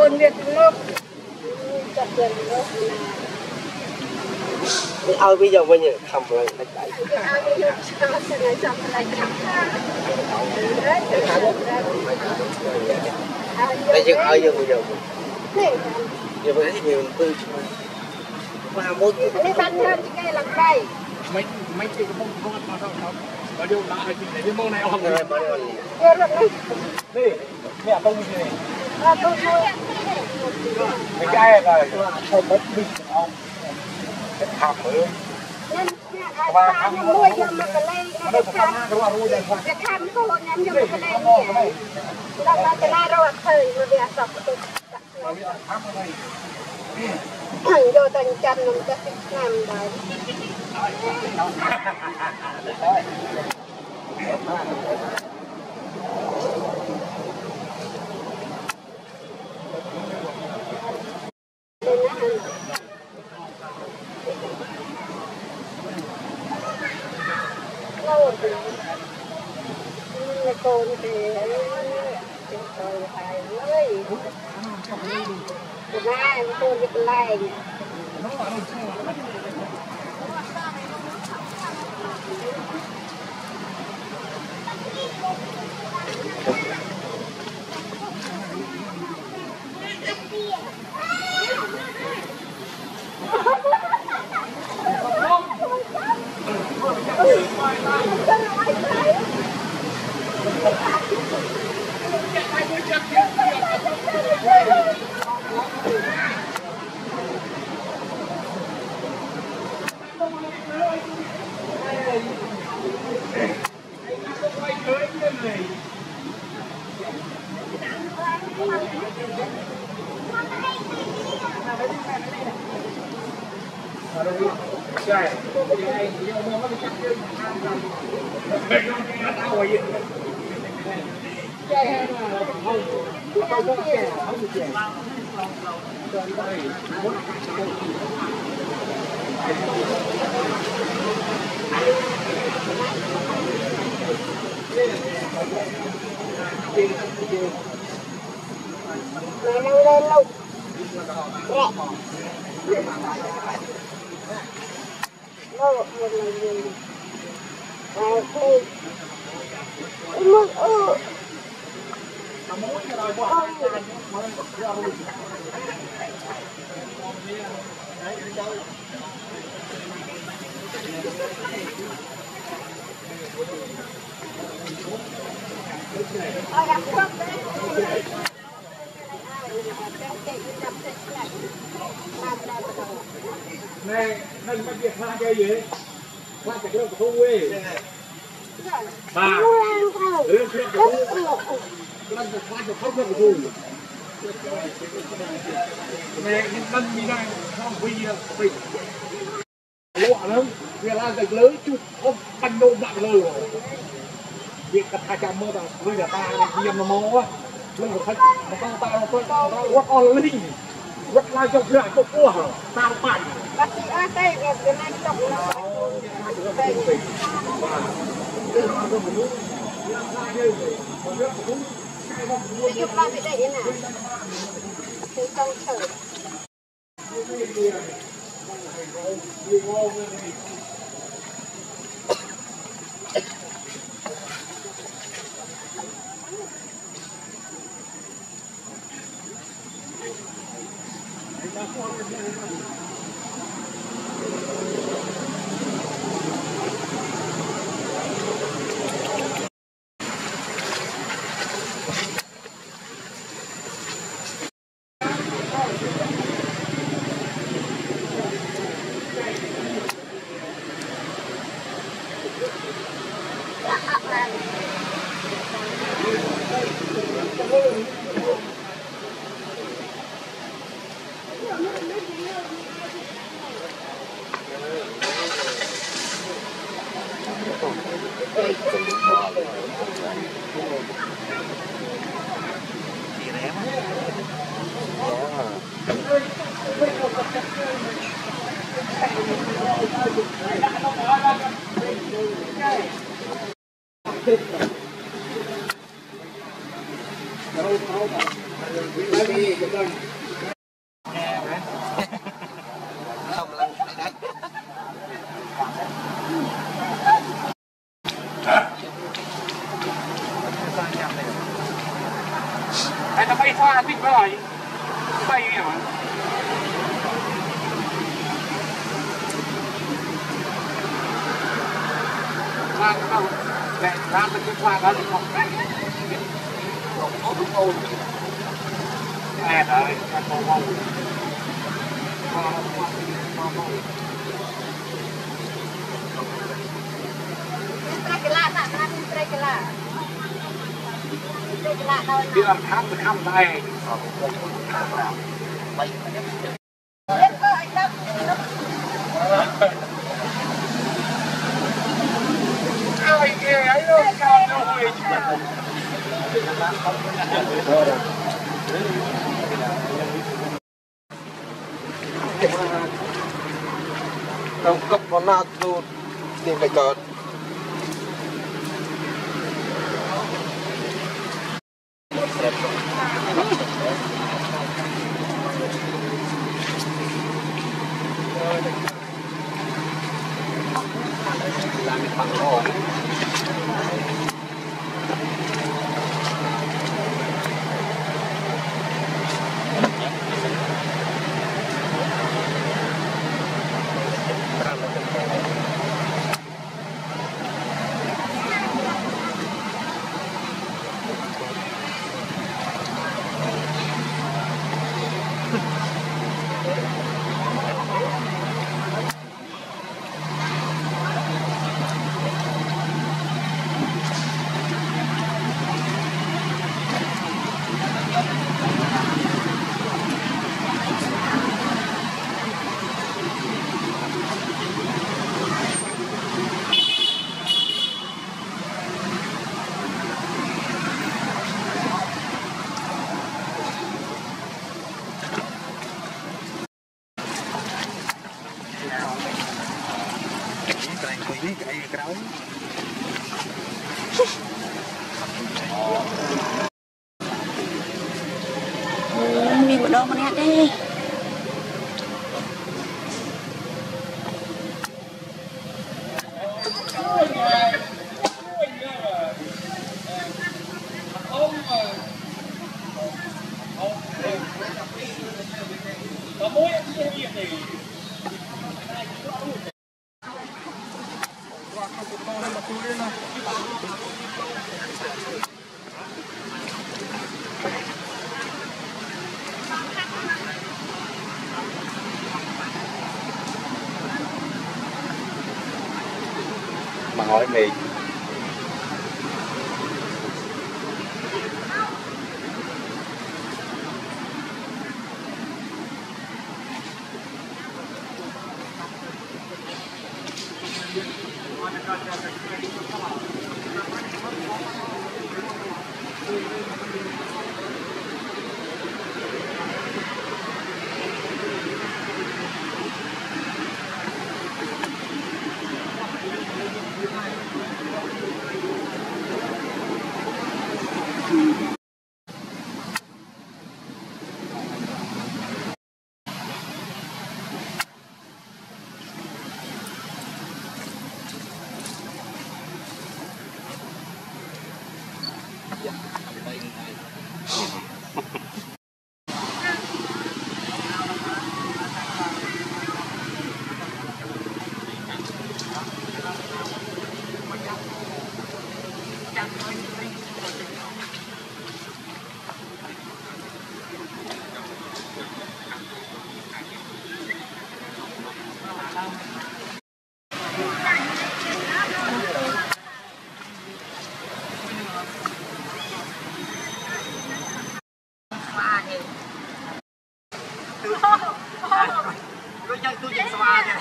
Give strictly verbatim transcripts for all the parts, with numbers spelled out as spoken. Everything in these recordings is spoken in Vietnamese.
cồn Việt Nam chặt dần đó ao bây giờ bây giờ thầm lại lại ao bây giờ sao sẽ lại chặt lại chặt bây giờ ao giờ bây giờ giờ bây giờ nhiều tư mà mỗi cái bánh hơn cái làm đây mấy mấy cái mông không ăn đâu đâu bao nhiêu đã thì cái mông này không người bao nhiêu đi mẹ tông gì này à tôi thôi cái cái là không mất đi ông cái thảm nữa và thăm mua cho mà cái này cái thăm cái thăm cô nhắm cho mà cái này nè đó là cái này rồi thời mà về sập tôi thằng vô tận chân nóจะnằm đấy cô thì tôi phải ơi này cô bị lại mày nấu lên luôn nấu một lần gì rồi đi một ô này này cái việc pha cái gì pha cái nước của thu ấy bà ừ chuyện của thu lần được pha được không được thu này những lần như này không vì vì lụa lắm vì là cái lưới chút không banh đô nặng lưới rồi việc cả hai trăm mơ là bây giờ ta viêm nó mó á lưng của khách nó con ta nó con quát on linh quát lai trong lại có cua hả ta nó mạnh bác sĩ ơi đây cái này trọng là đây ví dụ ba cái đây nè thì trong chợ Ai ta bay pha thích với lại bay gì hả? Pha cái đâu? Để ra cái pha đó thì không. Không đúng ôn. Nè đấy, cái bông bông. cái lạ lạ lạ cái cái lạ cái lạ đâu đi làm thăm thì thăm đây ai kia ấy đâu cao đâu vậy Không cấp con nào tu tìm phải cợt làm cái bằng rồi cái cái mình một đâu mà nét đi mà hỏi mình tôi chơi tôi chơi spa nha.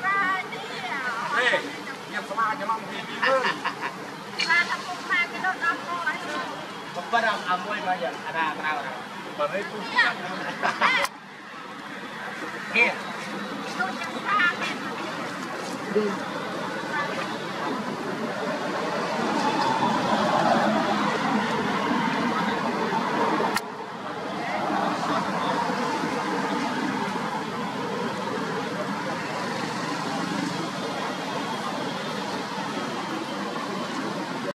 Ê, chơi spa cho mong gì chứ. Ba thằng con hai cái đó đâm thôi. Không có đâu, à môi bây giờ, à ra, ra, ra. Mà mấy tôi. Kia. Tôi chơi spa.